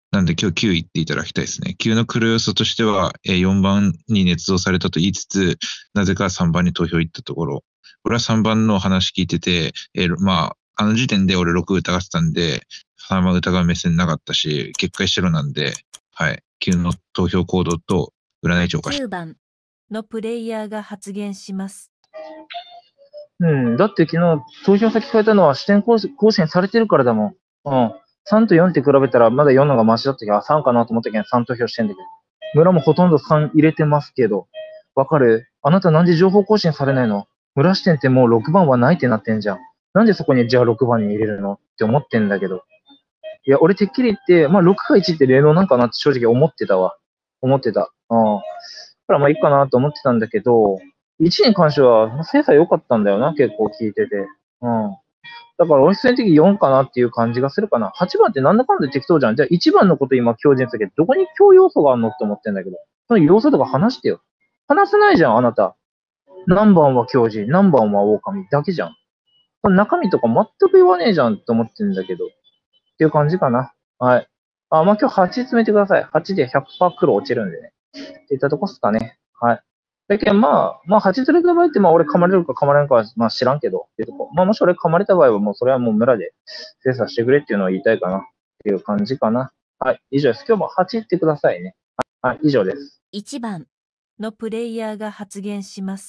なんで今日9言っていただきたいですね。9の黒要素としては、4番に捏造されたと言いつつ、なぜか3番に投票行ったところ、俺は3番の話聞いてて、まあ、あの時点で俺6疑ってたんで、3番疑う目線なかったし、結果一緒なんで、はい、9の投票行動と占い帳化し 10番のプレイヤーが発言します。 うん。だって昨日投票先変えたのは視点更新されてるからだもん。うん。3と4って比べたらまだ4の方がマシだったけど、3かなと思ったけど3投票してんだけど。村もほとんど3入れてますけど。わかる？あなたなんで情報更新されないの？村視点ってもう6番はないってなってんじゃん。なんでそこにじゃあ6番に入れるのって思ってんだけど。いや、俺てっきり言って、まあ6か1って霊能なんかなって正直思ってたわ。思ってた。うん。だからまあいいかなと思ってたんだけど、1に関しては精査良かったんだよな、結構聞いてて。うん。だから俺普通に的に4かなっていう感じがするかな。8番ってなんだかんだ適当じゃん。じゃあ1番のこと今強靭するけど、どこに強要素があるのって思ってんだけど。その要素とか話してよ。話せないじゃん、あなた。何番は強靭、何番は狼だけじゃん。中身とか全く言わねえじゃんって思ってんだけど。っていう感じかな。はい。まあ今日8詰めてください。8で100%黒落ちるんでね。っていったとこっすかね。はい。だけどまあ8ずれた場合って、まあ俺噛まれるか噛まれんかは、まあ知らんけど、っていうとこ。まあもし俺噛まれた場合はもうそれはもう村で精査してくれっていうのを言いたいかな。っていう感じかな。はい。以上です。今日も8言ってくださいね。はい。以上です。 1番のプレイヤーが発言します。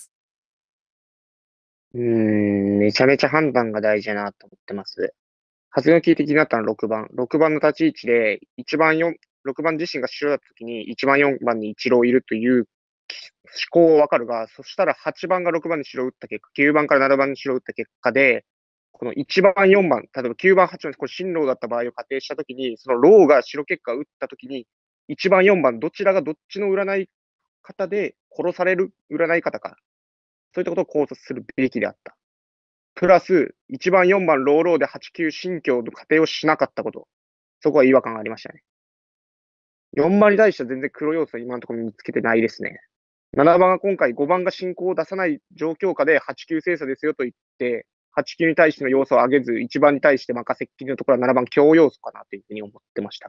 めちゃめちゃ判断が大事だなと思ってます。発言を聞いて気になったのは6番。6番の立ち位置で、6番自身が白だった時に1番4番に一郎いるという思考はわかるが、そしたら8番が6番に白を打った結果、9番から7番に白を打った結果で、この1番4番、例えば9番8番、これ新郎だった場合を仮定したときに、そのローが白結果を打ったときに、1番4番、どちらがどっちの占い方で殺される占い方か。そういったことを考察するべきであった。プラス、1番4番ローローで8、9新教の仮定をしなかったこと。そこは違和感がありましたね。4番に対しては全然黒要素は今のところ見つけてないですね。7番が今回5番が進行を出さない状況下で8、9精査ですよと言って、8、9に対しての要素を上げず、1番に対して任せっきりのところは7番強要素かなというふうに思ってました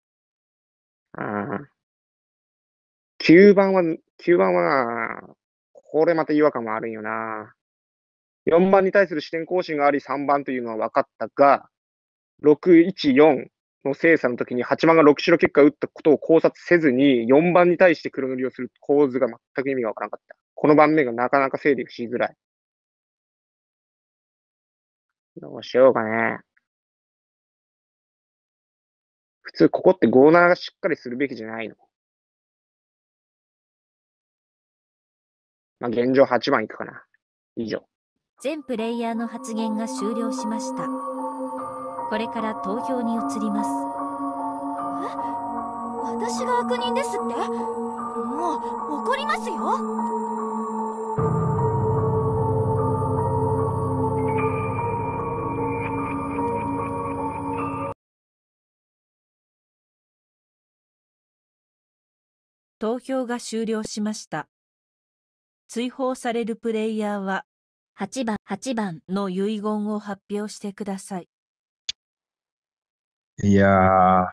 。9番はな、これまた違和感もあるんよな。4番に対する視点更新があり3番というのは分かったが、6、1、4の精査の時に8番が6白結果を打ったことを考察せずに4番に対して黒塗りをする構図が全く意味が分からなかった。この盤面がなかなか整理しづらい。どうしようかね。普通ここって5、7がしっかりするべきじゃないの。まあ現状8番いくかな。以上。 全プレイヤーの発言が終了しました。これから投票に移ります。 私が悪人ですって？もう怒りますよ。 投票が終了しました。追放されるプレイヤーは 8番の遺言を発表してください。 いやー、あ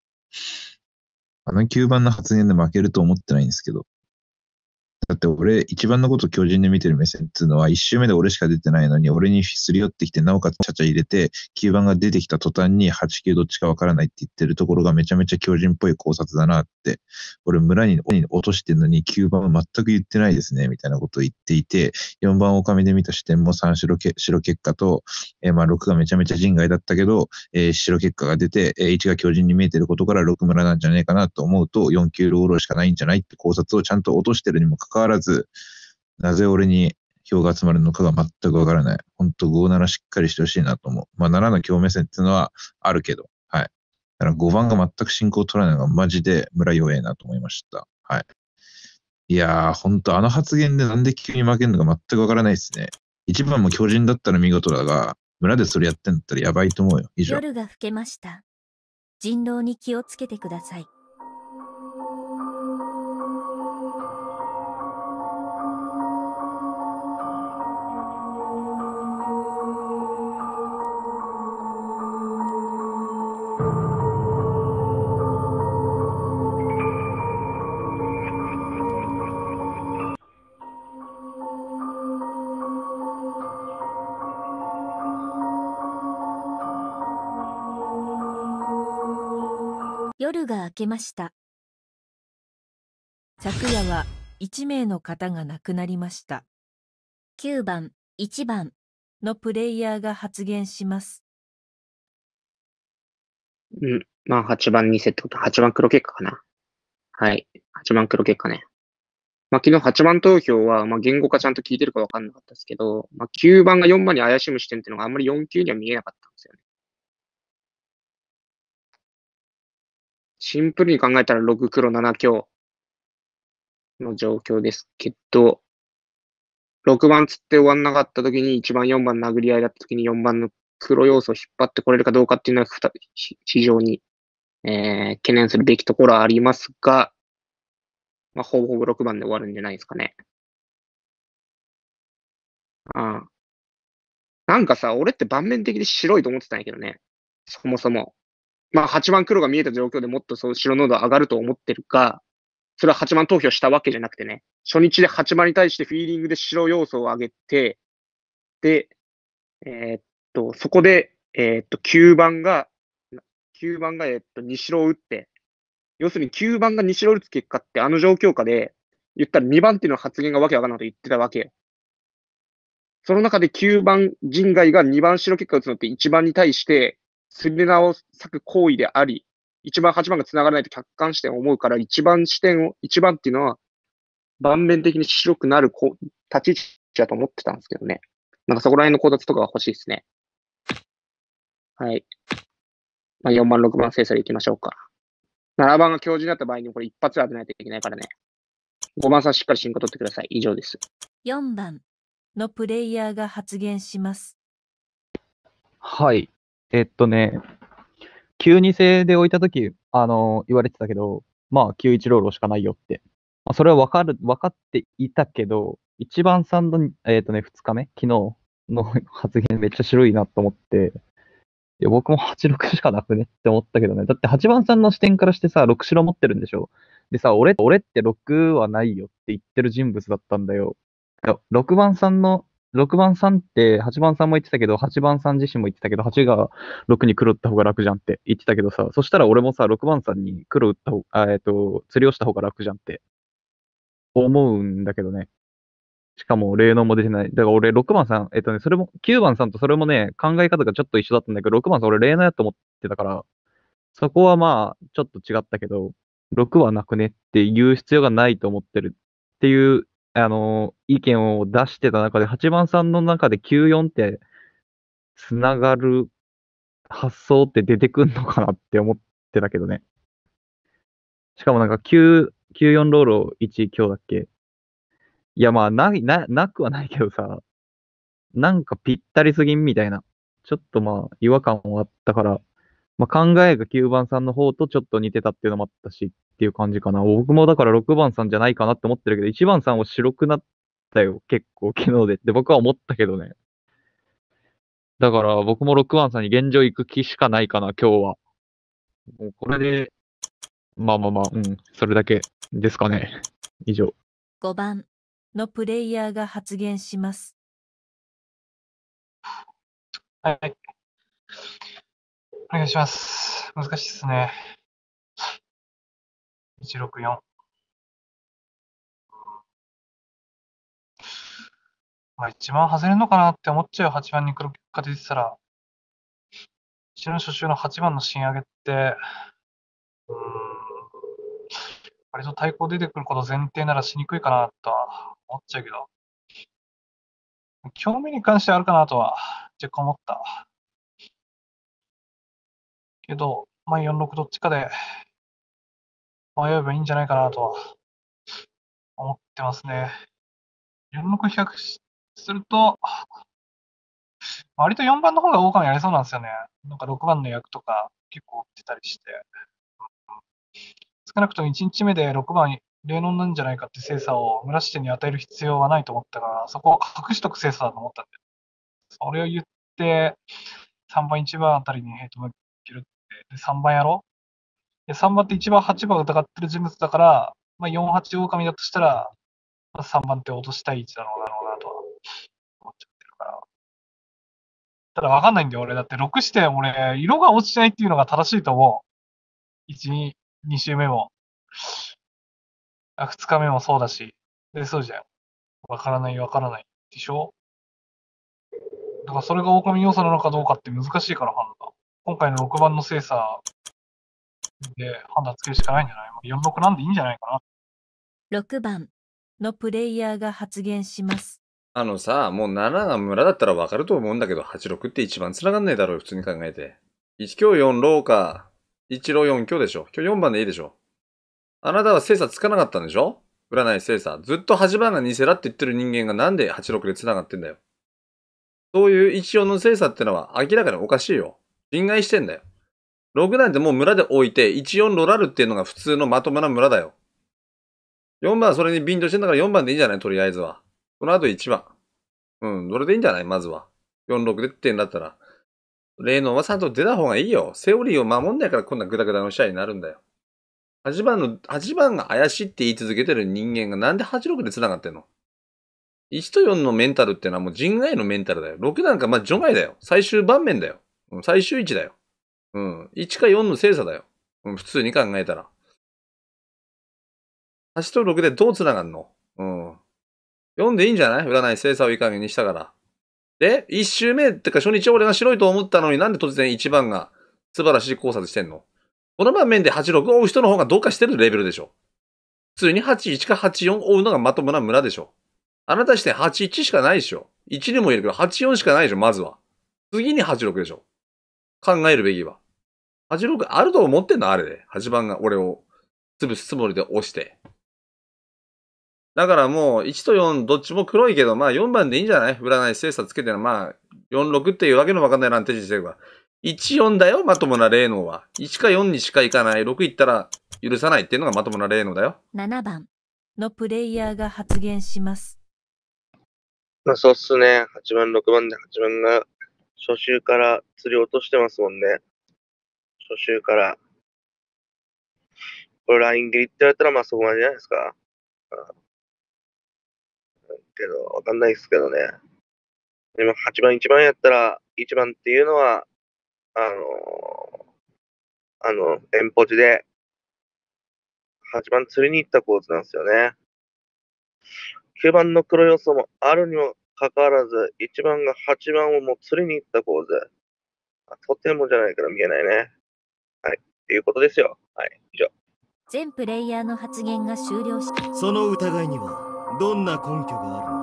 の9番の発言で負けると思ってないんですけど。だって俺、1番のこと強靭で見てる目線っていうのは、1周目で俺しか出てないのに、俺にすり寄ってきて、なおかつちゃちゃ入れて、9番が出てきた途端に8、9どっちかわからないって言ってるところがめちゃめちゃ強靭っぽい考察だなって、俺村に落としてるのに9番は全く言ってないですね、みたいなことを言っていて、4番狼で見た視点も3白結果と、まあ6がめちゃめちゃ人外だったけど、白結果が出て、1が強靭に見えてることから6村なんじゃねえかなと思うと、4、9ローロしかないんじゃないって考察をちゃんと落としてるにもかかわらず、なぜ俺に票が集まるのかが全くわからない。本当5、7しっかりしてほしいなと思う。まあ7の強目線っていうのはあるけど、はい。だから5番が全く進行を取らないのがマジで村弱えなと思いました。はい。いやー、本当あの発言でなんで急に負けるのか全くわからないですね。1番も強靭だったら見事だが、村でそれやってんだったらやばいと思うよ。以上。 夜が更けました。人狼に気をつけてください。 夜が明けました。 昨夜は1名の方が亡くなりました。 9番、1番のプレイヤーが発言します。 まあ8番にセットと8番黒結果かな。はい。8番黒結果ね。まあ昨日8番投票は、まあ言語化ちゃんと聞いてるかわかんなかったですけど、まあ9番が4番に怪しむ視点っていうのがあんまり4級には見えなかったんですよね。シンプルに考えたら6黒7強の状況ですけど、6番つって終わんなかった時に1番4番殴り合いだった時に4番の黒要素を引っ張ってこれるかどうかっていうのは非常に、懸念するべきところはありますが、まあ、ほぼほぼ6番で終わるんじゃないですかね。なんかさ、俺って盤面的に白いと思ってたんやけどね。そもそも。まあ8番黒が見えた状況でもっとそう白濃度上がると思ってるか、それは8番投票したわけじゃなくてね、初日で8番に対してフィーリングで白要素を上げて、で、そこで、9番が、2白を打って、要するに9番が2白を打つ結果ってあの状況下で、言ったら2番っていうの発言がわけわかんないと言ってたわけよ。その中で9番陣外が2番白結果を打つのって1番に対して、すり縄を割く行為であり、1番、8番が繋がらないと客観視点を思うから、1番っていうのは、盤面的に白くなる立ち位置だと思ってたんですけどね。なんかそこら辺の考察とかが欲しいですね。はい。まあ、4番、6番精査でいきましょうか。7番が強靭になった場合にこれ一発で当てないといけないからね。5番さんしっかり進行取ってください。以上です。 4番のプレイヤーが発言します。 はい。9-2制で置いたとき、言われてたけど、まあ、9-1ロールしかないよって。まあ、それは分かっていたけど、1番さんの、2日目、昨日の発言めっちゃ白いなと思って、いや、僕も8-6しかなくねって思ったけどね。だって8番さんの視点からしてさ、6白持ってるんでしょ。でさ、俺って6はないよって言ってる人物だったんだよ。いや、6番さんって8番さんも言ってたけど、8番さん自身も言ってたけど、8が6に黒打った方が楽じゃんって言ってたけどさ、そしたら俺もさ、6番さんに黒打った方、釣りをした方が楽じゃんって思うんだけどね。しかも、霊能も出てない。だから俺、6番さん、それも、9番さんとそれもね、考え方がちょっと一緒だったんだけど、6番さん俺霊能やと思ってたから、そこはまあ、ちょっと違ったけど、6はなくねって言う必要がないと思ってるっていう、意見を出してた中で、8番さんの中で94ってつながる発想って出てくんのかなって思ってたけどね。しかもなんか94ロールを1強だっけ。いやまあ、なくはないけどさ、なんかぴったりすぎんみたいな。ちょっとまあ、違和感はあったから、まあ、考えが9番さんの方とちょっと似てたっていうのもあったしっていう感じかな。僕もだから6番さんじゃないかなって思ってるけど、1番さんは白くなったよ。結構昨日でって僕は思ったけどね。だから僕も6番さんに現状行く気しかないかな、今日は。もうこれで、まあ、それだけですかね。以上。 5番のプレイヤーが発言します。 はい。お願いします。難しいですね。164。まあ一番外れるのかなって思っちゃう8番に黒結果出てたら、後ろの初週の8番の新上げって、割と対抗出てくること前提ならしにくいかなとは思っちゃうけど、興味に関してはあるかなとは若干思った。けど、まあ46どっちかで迷えばいいんじゃないかなとは思ってますね。46比較すると、割と4番の方が大感やりそうなんですよね。なんか6番の役とか結構打ってたりして。少なくとも1日目で6番霊能なんじゃないかって精査を村支店に与える必要はないと思ったから、そこを隠しとく精査だと思ったんで。それを言って、3番1番あたりにヘイト向けるって、で3番やろう。で3番って1番8番疑ってる人物だから、まあ、48狼だとしたら、まあ、3番って落としたい位置だろうなとは思っちゃってるから。ただ分かんないんだよ、俺。だって6視点、俺、色が落ちてないっていうのが正しいと思う。 1、2週目も、2日目もそうだし、で、そうじゃん。わからないでしょ。だからそれが狼要素なのかどうかって難しいから判断。今回の6番の精査で判断つけるしかないんじゃない？ 4、6なんでいいんじゃないかな。 6番のプレイヤーが発言します。 もう7が村だったらわかると思うんだけど、8、6って一番繋がんねえだろう、普通に考えて。1強4ローか、1ロー4強でしょ。今日4番でいいでしょ。あなたは精査つかなかったんでしょ？占い精査。ずっと8番が偽だって言ってる人間がなんで8、6で繋がってんだよ。そういう1、4の精査ってのは明らかにおかしいよ。侵害してんだよ。6なんてもう村で置いて、1、4ロラルっていうのが普通のまともな村だよ。4番はそれに便乗してんだから4番でいいんじゃない？とりあえずは。その後1番。どれでいいんじゃない？まずは。4、6でってんだったら。霊能はちゃんと出た方がいいよ。セオリーを守んないからこんなグダグダの試合になるんだよ。8番が怪しいって言い続けてる人間がなんで8、6で繋がってんの？ 1 と4のメンタルってのはもう人外のメンタルだよ。6なんか除外だよ。最終盤面だよ。最終位置だよ。1か4の精査だよ。普通に考えたら。8と6でどう繋がんの？4でいいんじゃない？占い精査をいい加減にしたから。で、1周目ってか初日俺が白いと思ったのになんで突然1番が素晴らしい考察してんの？この盤面で8、6を追う人の方がどうかしてるレベルでしょ。普通に8、1か8、4追うのがまともな村でしょ。あなた視点8、1しかないでしょ。1にもいるけど8、4しかないでしょ、まずは。次に8、6でしょ。考えるべきは。8、6あると思ってんの？あれで。8番が俺を潰すつもりで押して。だからもう1と4どっちも黒いけど、まあ4番でいいんじゃない？占い精査つけての、まあ4、6っていうわけのわかんないランテージしてるから。1、4だよ、まともな霊能は。1か4にしかいかない。6いったら許さないっていうのがまともな霊能だよ。 7番のプレイヤーが発言します。 まあそうっすね。8番、6番で8番が初週から釣り落としてますもんね。初週から。これライン切りって言われたらまあそこまでじゃないですか。けど、わかんないですけどね。今8番、1番やったら、1番っていうのは、遠ポジで、8番釣りに行った構図なんですよね。9番の黒要素もあるにもかかわらず、1番が8番をもう釣りに行った構図。とてもじゃないから見えないね。はい。っていうことですよ。はい。以上。 全プレイヤーの発言が終了し、 その疑いにはどんな根拠があるのか。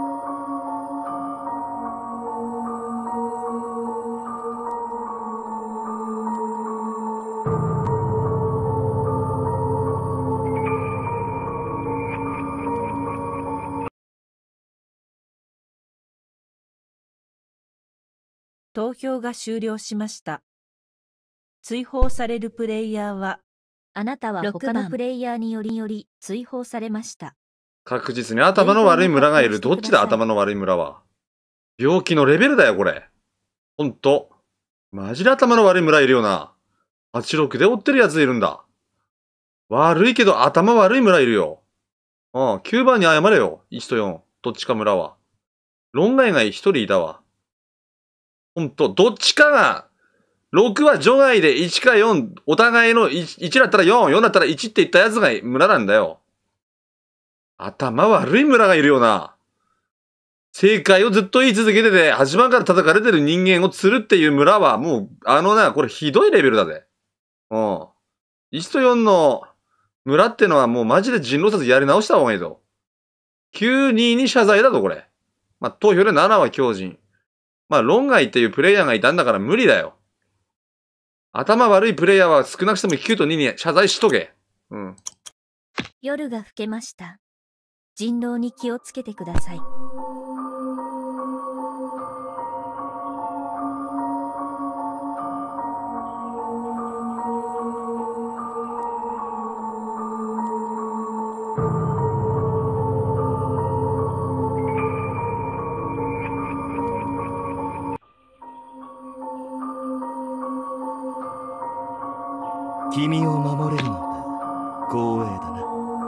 投票が終了しました。追放されるプレイヤーは、 あなたは他のプレイヤーにより追放されました。 確実に頭の悪い村がいる。どっちだ頭の悪い村は。病気のレベルだよ、これ。ほんと。マジで頭の悪い村いるよな。86で追ってるやついるんだ。悪いけど頭悪い村いるよ。9番に謝れよ。1と4。どっちか村は。論外が1人いたわ。ほんと、どっちかが、6は除外で1か4、お互いの 1だったら4、4だったら1って言ったやつが村なんだよ。頭悪い村がいるよな。正解をずっと言い続けてて、8番から叩かれてる人間を釣るっていう村は、もう、これひどいレベルだぜ。1と4の村ってのはもうマジで人狼殺やり直した方がいいぞ。9-2に謝罪だぞ、これ。まあ、投票で7は強靭。まあ、論外っていうプレイヤーがいたんだから無理だよ。頭悪いプレイヤーは少なくとも9と2に謝罪しとけ。 夜が更けました。人狼に気をつけてください。 君を守れるのか、光栄だな。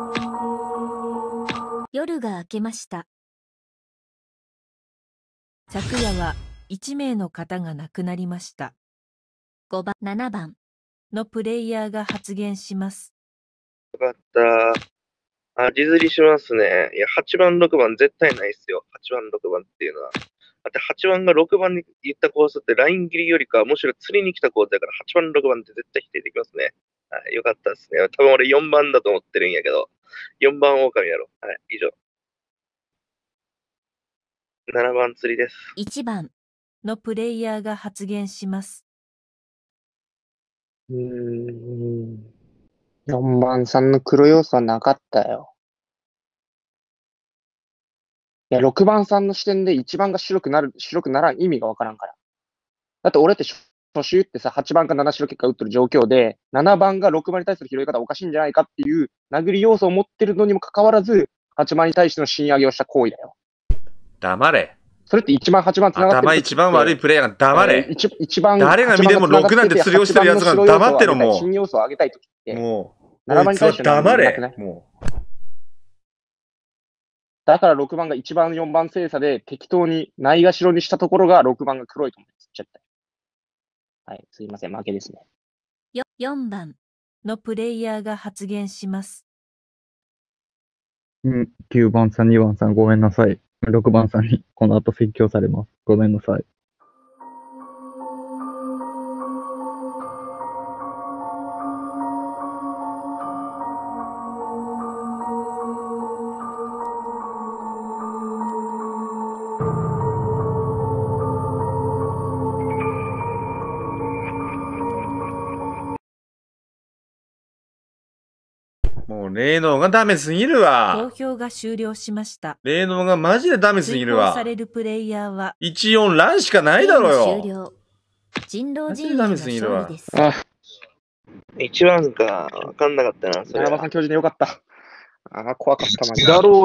夜が明けました。 昨夜は1名の方が亡くなりました。 5番、7番、 のプレイヤーが発言します。 よかった。自釣りしますね。いや、8番、6番絶対ないっすよ。8番、6番っていうのは。だって8番が6番に行ったコースってライン切りよりか、むしろ釣りに来たコースだから8番、6番って絶対否定できますね。はい、よかったですね。多分俺4番だと思ってるんやけど、4番狼やろ。はい、以上。7番釣りです。 1番のプレイヤーが発言します。 4番さんの黒要素はなかったよ。いや、6番さんの視点で1番が白くならん意味がわからんから。だって俺って初周ってさ、8番か7白結果打ってる状況で、7番が6番に対する拾い方おかしいんじゃないかっていう殴り要素を持ってるのにもかかわらず、8番に対しての新上げをした行為だよ。 黙れ。 それって1番、8番繋がってる。 頭一番悪いプレイヤーが黙れ。 一番誰が見ても6なんて釣りをしてるやつが黙ってろ、もう。 新要素を上げたいときって。 もう。 7番に対して黙れ。もう。 だから6番が1番、4番精査で適当にないがしろにしたところが6番が黒いと思って釣っちゃった。はい、すいません、負けですね。 4番のプレイヤーが発言します。 9番さん、2番さん、ごめんなさい。6番さんにこの後説教されます。ごめんなさい。 もう霊能がダメすぎるわ。 投票が終了しました。 霊能がマジでダメすぎるわ。 追放されるプレイヤーは 14欄しかないだろうよ。 終了。人狼陣営ダのメすぎるわ勝利です。 1番か。わかんなかったな。それ 7 は番さん教授でよかった。怖かった、マジで。 だろう